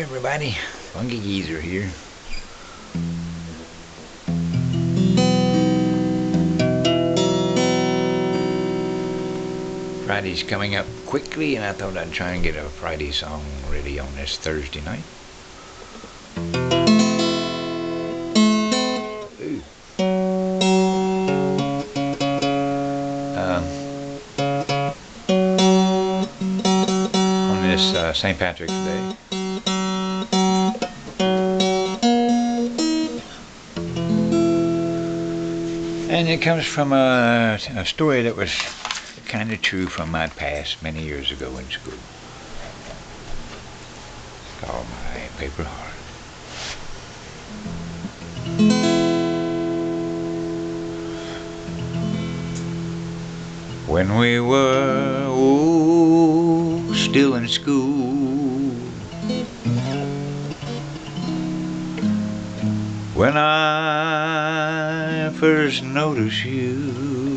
everybody, Funky Geezer here. Friday's coming up quickly, and I thought I'd try and get a Friday song ready on this Thursday night. On this St. Patrick's Day. And it comes from a story that was kind of true from my past many years ago in school. It's called My Paper Heart. When we were still in school, when I first noticed you,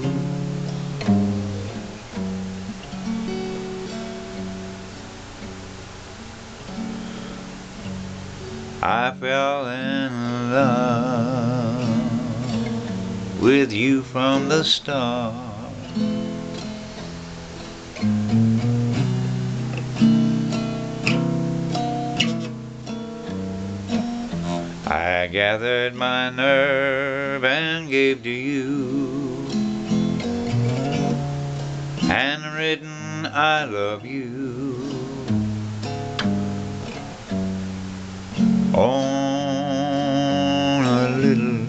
I fell in love with you from the start. I gathered my nerve and gave to you, handwritten I love you on a little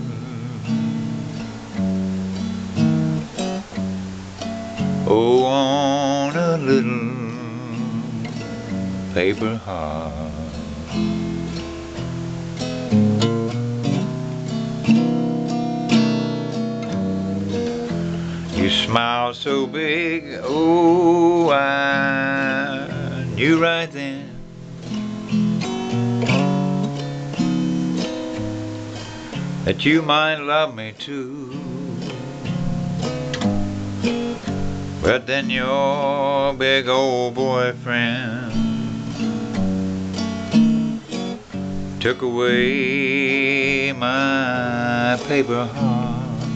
on a little paper heart. You smiled so big, oh, I knew right then that you might love me too. But then your big old boyfriend took away my paper heart.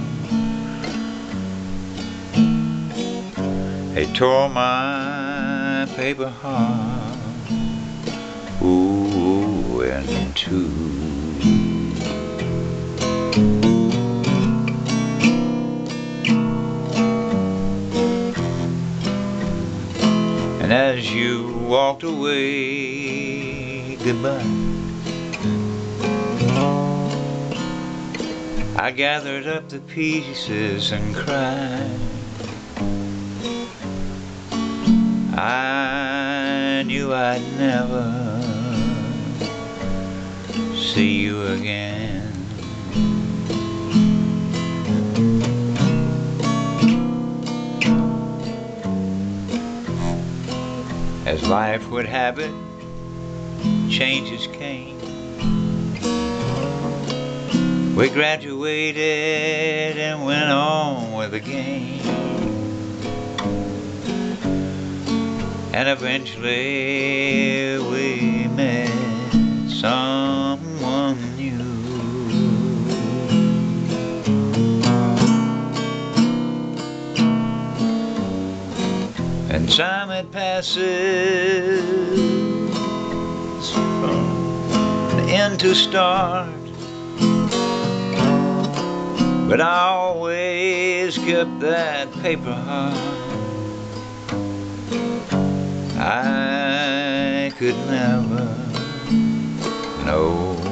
They tore my paper heart, ooh, in two. And as you walked away, goodbye, I gathered up the pieces and cried. I knew I'd never see you again. As life would have it, changes came. We graduated and went on with the game. And eventually we met someone new. And time it passes from end to start, but I always kept that paper heart. I could never, no,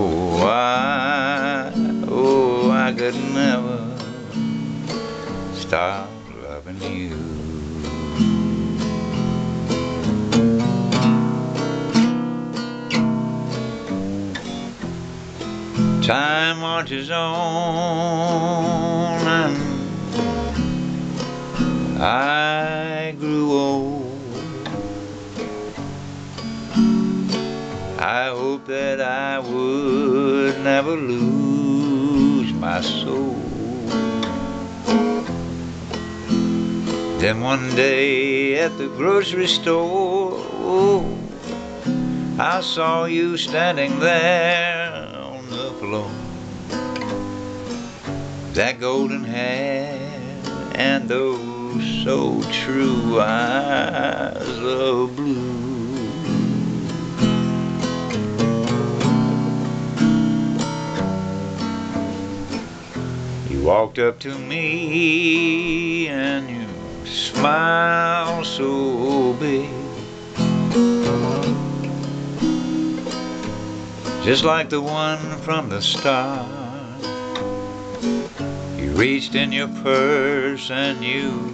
I could never stop loving you. Time marches on and I grew old. I hope that I would never lose my soul. Then one day at the grocery store, I saw you standing there on the floor, that golden hair and those so true eyes of blue. You walked up to me and you smiled so big, just like the one from the start. You reached in your purse and you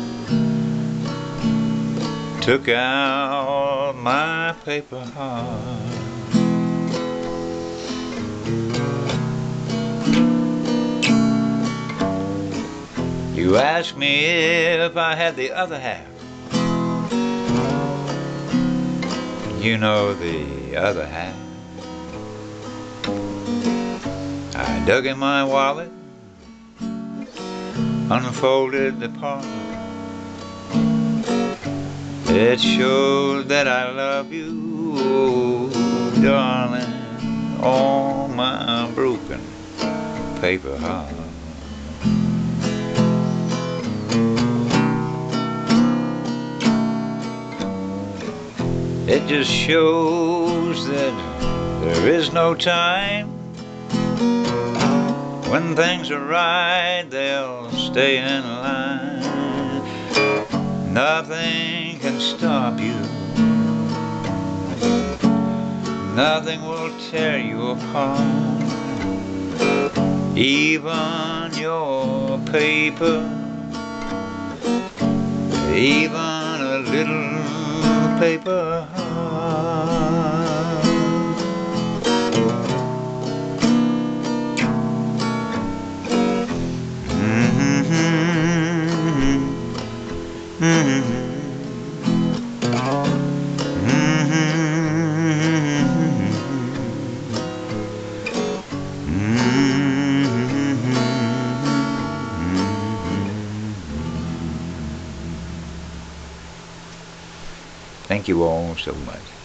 took out my paper heart. You asked me if I had the other half. You know the other half. I dug in my wallet, unfolded the part. It showed that I love you, oh, darling, on my broken paper heart. It just shows that there is no time. When things are right, they'll stay in line. Nothing can stop you. Nothing will tear you apart. Even your paper, even a little paper heart. Thank you all so much.